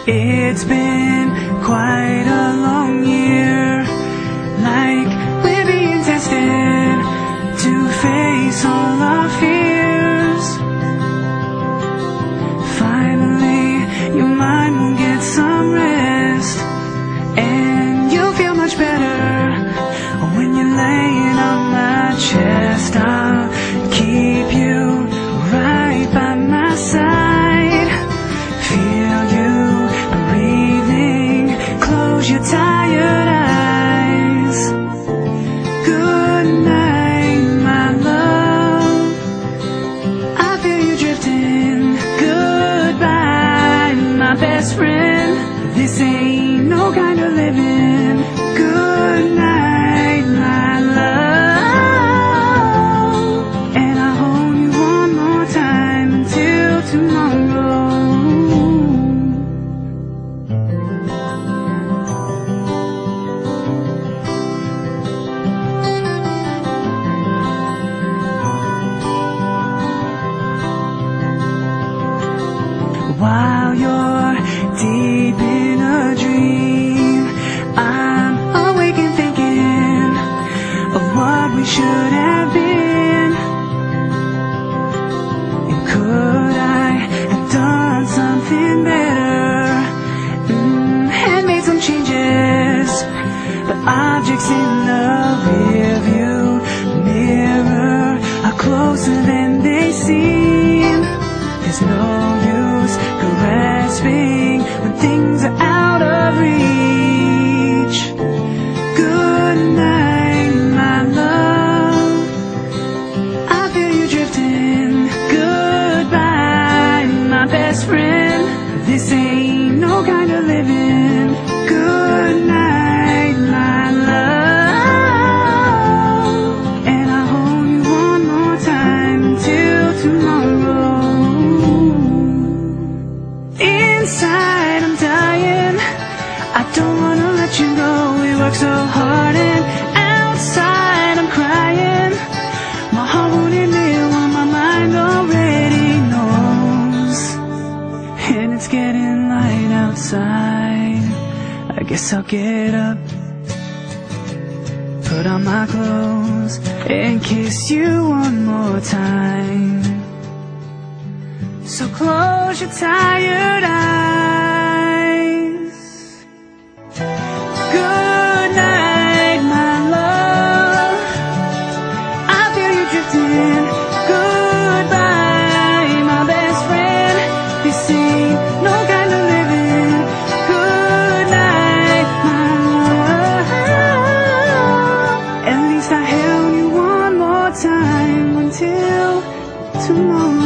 It's been quite a long year, like we're being tested to face all our fears. Finally, your mind will get some rest, and you'll feel much better when you're laying on my chest. I'll keep you right by my side, feel you breathing, close your tired eyes. Good night, my love, I feel you drifting. Goodbye, my best friend, this ain't no kind of living. Good night, my love, and I hold you one more time until tomorrow. While you're deep in a dream, I'm awake and thinking of what we should have been. And could I have done something better, and made some changes? But objects in the rearview mirror are closer than they seem. There's no use grasping when things are out of reach. Good night, my love, I feel you drifting. Goodbye, my best friend, this ain't no kind of living. Good night, my love, and I hold you one more time until tomorrow. Inside I'm dying, I don't wanna let you go. We work so hard, and outside I'm crying. My heart won't admit what my mind already knows. And it's getting light outside, I guess I'll get up, put on my clothes, and kiss you one more time. So close your tired eyes. Good night, my love, I feel you drifting. Goodbye, my best friend, this ain't no kind of living. Good night, my love, at least I held you one more time until tomorrow.